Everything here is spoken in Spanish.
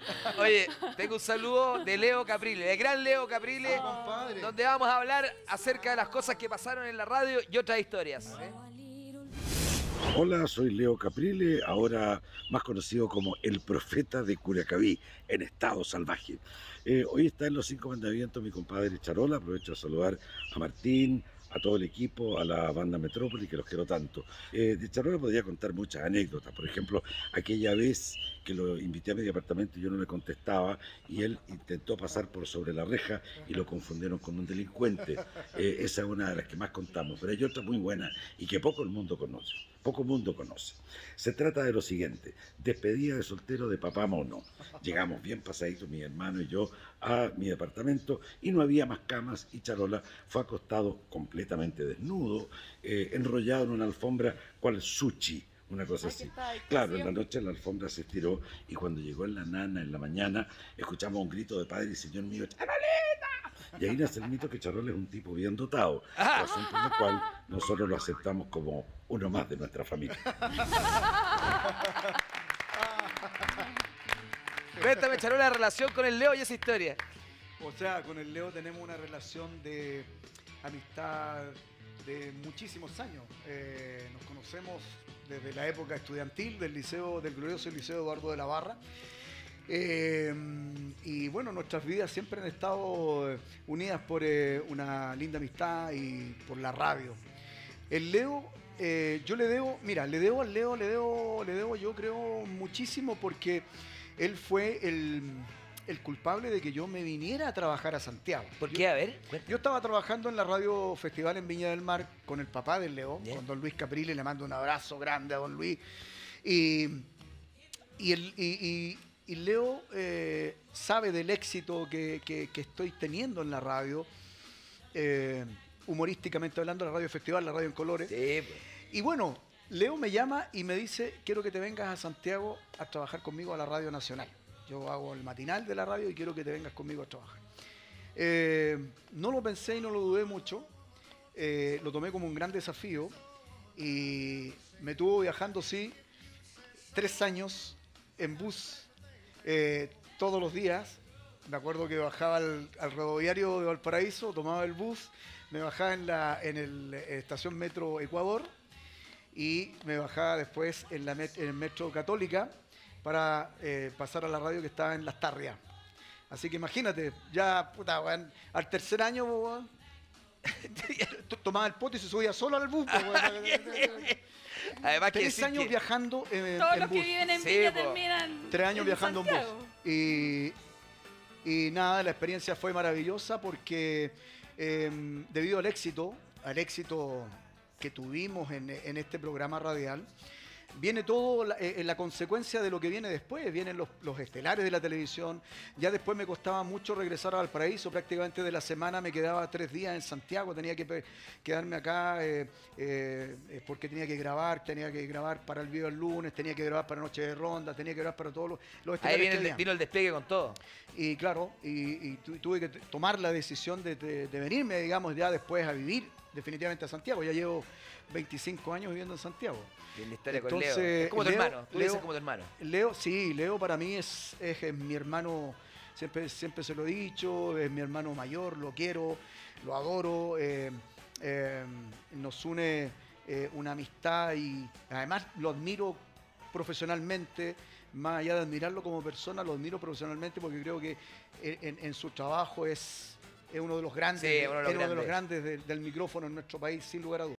Oye, tengo un saludo de Leo Caprile, de gran Leo Caprile, compadre. donde vamos a hablar acerca de las cosas que pasaron en la radio y otras historias. Hola, soy Leo Caprile, ahora más conocido como el profeta de Curacaví, en estado salvaje. Hoy está en los 5 mandamientos mi compadre Charola. Aprovecho de saludar a Martín, a todo el equipo, a la banda Metrópoli, que los quiero tanto. De Charola podría contar muchas anécdotas. Por ejemplo, aquella vez que lo invité a mi departamento y yo no le contestaba, y él intentó pasar por sobre la reja y lo confundieron con un delincuente. Esa es una de las que más contamos, pero hay otra muy buena y que poco mundo conoce. Se trata de lo siguiente: despedida de soltero de papá mono. Llegamos bien pasaditos mi hermano y yo a mi departamento y no había más camas, y Charola fue acostado completamente desnudo, enrollado en una alfombra cual sushi, una cosa así. Claro, en la noche la alfombra se estiró y cuando llegó en la nana en la mañana escuchamos un grito de padre y señor mío, ¡Charolita! Y ahí nace el mito que Charola es un tipo bien dotado, razón por la cual nosotros lo aceptamos como uno más de nuestra familia. Cuéntame, Charola, la relación con el Leo y esa historia. O sea, con el Leo tenemos una relación de amistad de muchísimos años. Nos conocemos desde la época estudiantil del glorioso Liceo Eduardo de la Barra. Y bueno, nuestras vidas siempre han estado unidas por una linda amistad y por la radio. El Leo, yo le debo, mira, le debo al Leo, le debo yo creo muchísimo, porque él fue el culpable de que yo me viniera a trabajar a Santiago. ¿Por qué? A ver, Yo estaba trabajando en la Radio Festival en Viña del Mar con el papá del Leo, Bien. con don Luis Caprile. Le mando un abrazo grande a don Luis. Y Leo sabe del éxito que estoy teniendo en la radio, humorísticamente hablando, la Radio Festival, la radio en colores. Sí, pues. Y bueno, Leo me llama y me dice: quiero que te vengas a Santiago a trabajar conmigo a la Radio Nacional. Yo hago el matinal de la radio y quiero que te vengas conmigo a trabajar. No lo pensé y no lo dudé mucho. Lo tomé como un gran desafío y me tuvo viajando, sí, 3 años en bus todos los días. Me acuerdo que bajaba al rodoviario de Valparaíso, tomaba el bus, me bajaba en la estación Metro Ecuador y me bajaba después en el Metro Católica para pasar a la radio que estaba en Las Tarrias. Así que imagínate, ya, puta, weón, al tercer año, weón, tomaba el pote y se subía solo al bus, weón. Además que 3 años que... viajando en Todos en los que bus. viven en Sí, Viña po. terminan 3 años en viajando en Santiago. bus. Y nada, la experiencia fue maravillosa porque debido al éxito que tuvimos en este programa radial, viene todo la consecuencia de lo que viene después. Vienen los estelares de la televisión. Ya después me costaba mucho regresar a Valparaíso. Prácticamente de la semana me quedaba 3 días en Santiago. Tenía que quedarme acá porque tenía que grabar para el video el lunes, tenía que grabar para Noche de Ronda, tenía que grabar para todos los Ahí estelares que había. vino el despegue con todo. Y claro, tuve que tomar la decisión de venirme, digamos, ya después a vivir definitivamente a Santiago. Ya llevo 25 años viviendo en Santiago. Bien, la historia con Entonces, Leo. Es como tu Leo- hermano. Tú le dices como tu hermano. Leo, sí, Leo para mí es mi hermano, siempre se lo he dicho, es mi hermano mayor, lo quiero, lo adoro, nos une una amistad y además lo admiro profesionalmente. Más allá de admirarlo como persona, lo admiro profesionalmente porque creo que en su trabajo es uno de los grandes, Sí, uno de los es uno de los grandes. grandes del micrófono en nuestro país, sin lugar a dudas.